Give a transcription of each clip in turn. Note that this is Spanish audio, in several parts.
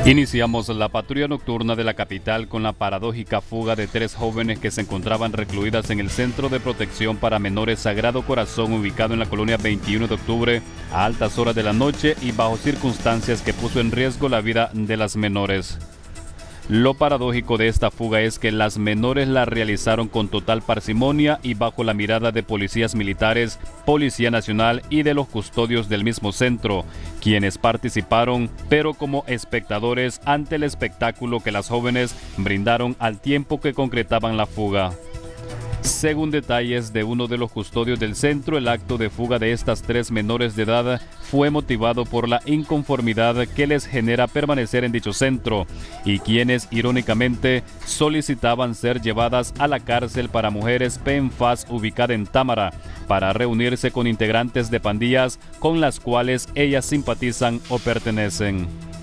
Iniciamos la patrulla nocturna de la capital con la paradójica fuga de 3 jóvenes que se encontraban recluidas en el Centro de Protección para Menores Sagrado Corazón, ubicado en la colonia 21 de octubre, a altas horas de la noche y bajo circunstancias que puso en riesgo la vida de las menores. Lo paradójico de esta fuga es que las menores la realizaron con total parsimonia y bajo la mirada de policías militares, Policía Nacional y de los custodios del mismo centro, quienes participaron, pero como espectadores ante el espectáculo que las jóvenes brindaron al tiempo que concretaban la fuga. Según detalles de uno de los custodios del centro, el acto de fuga de estas 3 menores de edad fue motivado por la inconformidad que les genera permanecer en dicho centro y quienes irónicamente solicitaban ser llevadas a la cárcel para mujeres PENFAS ubicada en Támara para reunirse con integrantes de pandillas con las cuales ellas simpatizan o pertenecen.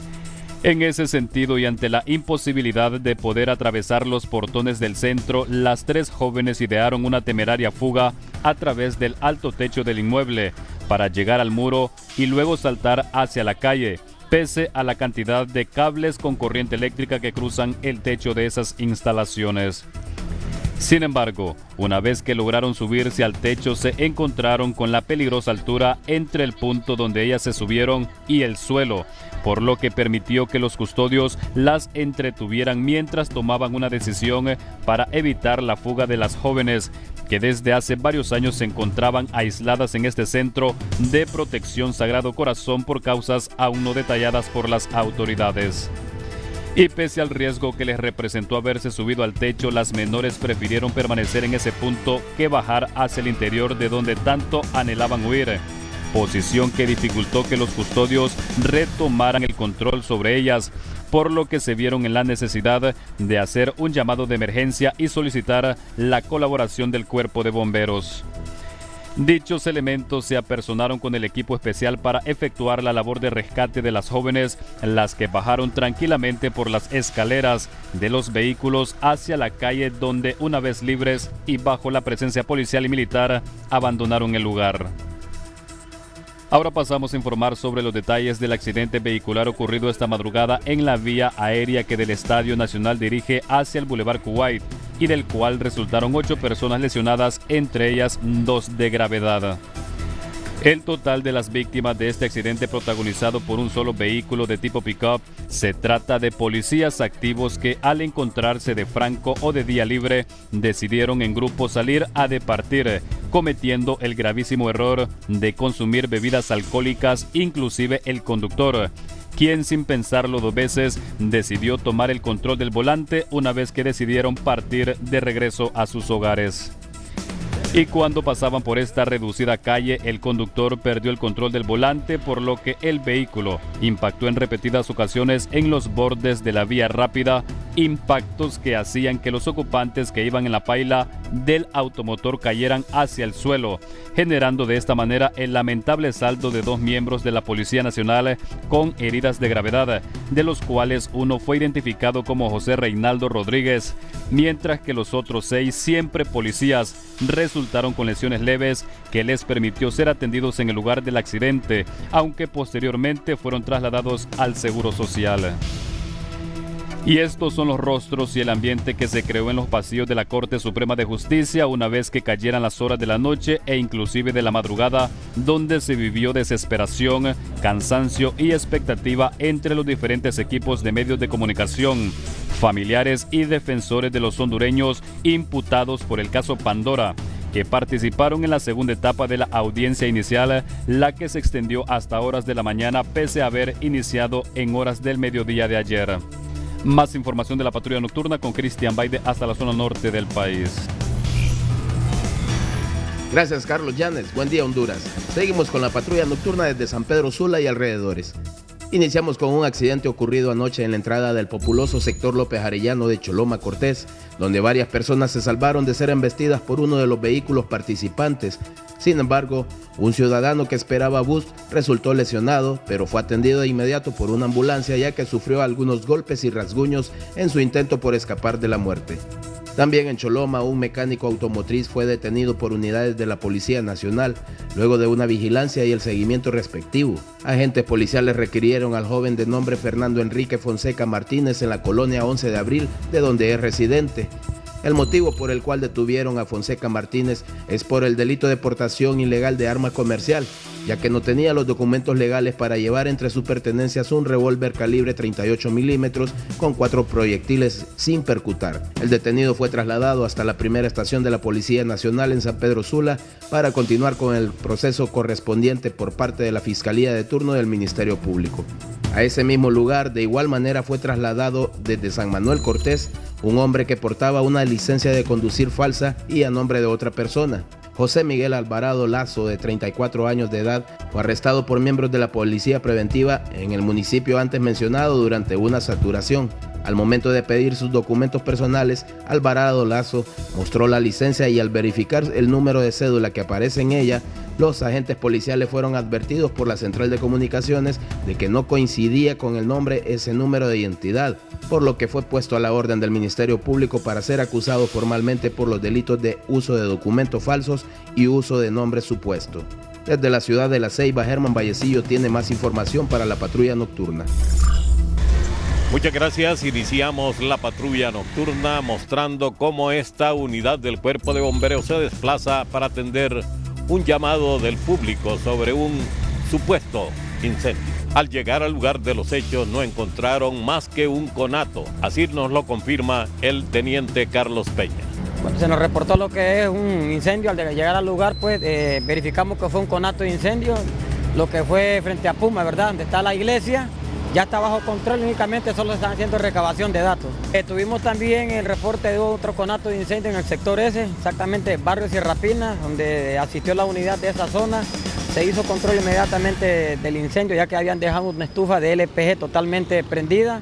En ese sentido y ante la imposibilidad de poder atravesar los portones del centro, las 3 jóvenes idearon una temeraria fuga a través del alto techo del inmueble para llegar al muro y luego saltar hacia la calle, pese a la cantidad de cables con corriente eléctrica que cruzan el techo de esas instalaciones. Sin embargo, una vez que lograron subirse al techo, se encontraron con la peligrosa altura entre el punto donde ellas se subieron y el suelo, por lo que permitió que los custodios las entretuvieran mientras tomaban una decisión para evitar la fuga de las jóvenes, que desde hace varios años se encontraban aisladas en este centro de protección Sagrado Corazón por causas aún no detalladas por las autoridades. Y pese al riesgo que les representó haberse subido al techo, las menores prefirieron permanecer en ese punto que bajar hacia el interior de donde tanto anhelaban huir, posición que dificultó que los custodios retomaran el control sobre ellas, por lo que se vieron en la necesidad de hacer un llamado de emergencia y solicitar la colaboración del cuerpo de bomberos. Dichos elementos se apersonaron con el equipo especial para efectuar la labor de rescate de las jóvenes, las que bajaron tranquilamente por las escaleras de los vehículos hacia la calle, donde una vez libres y bajo la presencia policial y militar abandonaron el lugar. Ahora pasamos a informar sobre los detalles del accidente vehicular ocurrido esta madrugada en la vía aérea que del Estadio Nacional dirige hacia el Boulevard Kuwait y del cual resultaron 8 personas lesionadas, entre ellas 2 de gravedad. El total de las víctimas de este accidente protagonizado por un solo vehículo de tipo pick-up se trata de policías activos que al encontrarse de franco o de día libre decidieron en grupo salir a departir, cometiendo el gravísimo error de consumir bebidas alcohólicas, inclusive el conductor, quien sin pensarlo 2 veces decidió tomar el control del volante una vez que decidieron partir de regreso a sus hogares. Y cuando pasaban por esta reducida calle, el conductor perdió el control del volante, por lo que el vehículo impactó en repetidas ocasiones en los bordes de la vía rápida, impactos que hacían que los ocupantes que iban en la paila del automotor cayeran hacia el suelo, generando de esta manera el lamentable saldo de 2 miembros de la Policía Nacional con heridas de gravedad, de los cuales uno fue identificado como José Reinaldo Rodríguez, mientras que los otros 6, siempre policías, resultaron con lesiones leves que les permitió ser atendidos en el lugar del accidente, aunque posteriormente fueron trasladados al Seguro Social. Y estos son los rostros y el ambiente que se creó en los pasillos de la Corte Suprema de Justicia una vez que cayeran las horas de la noche e inclusive de la madrugada, donde se vivió desesperación, cansancio y expectativa entre los diferentes equipos de medios de comunicación, familiares y defensores de los hondureños imputados por el caso Pandora, que participaron en la segunda etapa de la audiencia inicial, la que se extendió hasta horas de la mañana pese a haber iniciado en horas del mediodía de ayer. Más información de la patrulla nocturna con Cristian Baide hasta la zona norte del país. Gracias, Carlos Llanes. Buen día, Honduras. Seguimos con la patrulla nocturna desde San Pedro Sula y alrededores. Iniciamos con un accidente ocurrido anoche en la entrada del populoso sector López Arellano de Choloma Cortés, donde varias personas se salvaron de ser embestidas por uno de los vehículos participantes. Sin embargo, un ciudadano que esperaba bus resultó lesionado, pero fue atendido de inmediato por una ambulancia, ya que sufrió algunos golpes y rasguños en su intento por escapar de la muerte. También en Choloma, un mecánico automotriz fue detenido por unidades de la Policía Nacional, luego de una vigilancia y el seguimiento respectivo. Agentes policiales requirieron al joven de nombre Fernando Enrique Fonseca Martínez en la colonia 11 de Abril, de donde es residente. El motivo por el cual detuvieron a Fonseca Martínez es por el delito de portación ilegal de arma comercial, ya que no tenía los documentos legales para llevar entre sus pertenencias un revólver calibre 38 milímetros con 4 proyectiles sin percutar. El detenido fue trasladado hasta la primera estación de la Policía Nacional en San Pedro Sula para continuar con el proceso correspondiente por parte de la Fiscalía de turno del Ministerio Público. A ese mismo lugar, de igual manera, fue trasladado desde San Manuel Cortés un hombre que portaba una licencia de conducir falsa y a nombre de otra persona. José Miguel Alvarado Lazo, de 34 años de edad, fue arrestado por miembros de la Policía Preventiva en el municipio antes mencionado durante una saturación. Al momento de pedir sus documentos personales, Alvarado Lazo mostró la licencia y al verificar el número de cédula que aparece en ella, los agentes policiales fueron advertidos por la Central de Comunicaciones de que no coincidía con el nombre ese número de identidad, por lo que fue puesto a la orden del Ministerio Público para ser acusado formalmente por los delitos de uso de documentos falsos y uso de nombre supuesto. Desde la ciudad de La Ceiba, Germán Vallecillo tiene más información para la patrulla nocturna. Muchas gracias. Iniciamos la patrulla nocturna mostrando cómo esta unidad del Cuerpo de Bomberos se desplaza para atender un llamado del público sobre un supuesto incendio. Al llegar al lugar de los hechos no encontraron más que un conato. Así nos lo confirma el teniente Carlos Peña. Bueno, se nos reportó lo que es un incendio. Al llegar al lugar, pues verificamos que fue un conato de incendio, lo que fue frente a Puma, ¿verdad? Donde está la iglesia. Ya está bajo control, únicamente solo están haciendo recabación de datos. Tuvimos también el reporte de otro conato de incendio en el sector S, exactamente barrio Sierra Pina, donde asistió la unidad de esa zona. Se hizo control inmediatamente del incendio, ya que habían dejado una estufa de LPG totalmente prendida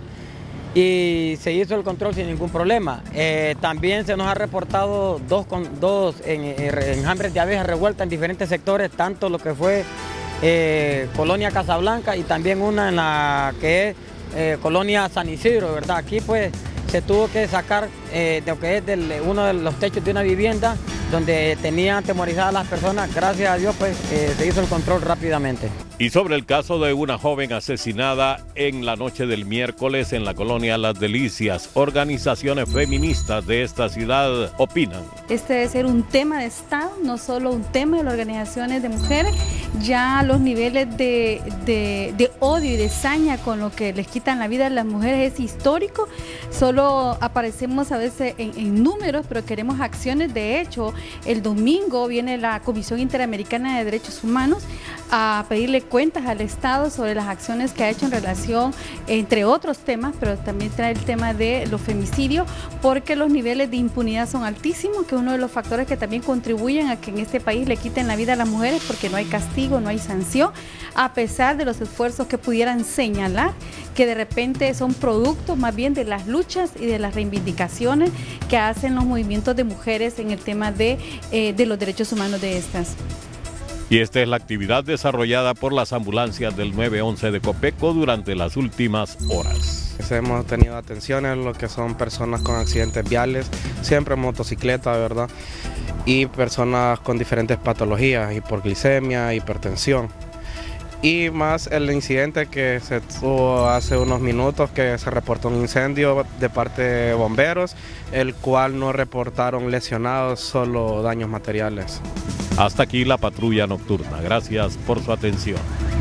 y se hizo el control sin ningún problema. También se nos ha reportado dos enjambres de abejas revueltas en diferentes sectores, tanto lo que fue Colonia Casablanca y también una en la que es Colonia San Isidro, ¿verdad? Aquí pues se tuvo que sacar de lo que es uno de los techos de una vivienda donde tenían atemorizadas las personas. Gracias a Dios pues se hizo el control rápidamente. Y sobre el caso de una joven asesinada en la noche del miércoles en la colonia Las Delicias, organizaciones feministas de esta ciudad opinan. Este debe ser un tema de Estado, no solo un tema de las organizaciones de mujeres. Ya los niveles de odio y de saña con lo que les quitan la vida a las mujeres es histórico. Solo aparecemos a veces en números, pero queremos acciones. De hecho, el domingo viene la Comisión Interamericana de Derechos Humanos a pedirle cuentas al Estado sobre las acciones que ha hecho en relación, entre otros temas, pero también trae el tema de los femicidios, porque los niveles de impunidad son altísimos, que es uno de los factores que también contribuyen a que en este país le quiten la vida a las mujeres, porque no hay castigo, no hay sanción, a pesar de los esfuerzos que pudieran señalar, que de repente son productos más bien de las luchas y de las reivindicaciones que hacen los movimientos de mujeres en el tema de los derechos humanos de estas. Y esta es la actividad desarrollada por las ambulancias del 911 de Copeco durante las últimas horas. Hemos tenido atenciones, lo que son personas con accidentes viales, siempre en motocicleta, ¿verdad? Y personas con diferentes patologías, hipoglicemia, hipertensión. Y más el incidente que se tuvo hace unos minutos, que se reportó un incendio de parte de bomberos, el cual no reportaron lesionados, solo daños materiales. Hasta aquí la patrulla nocturna. Gracias por su atención.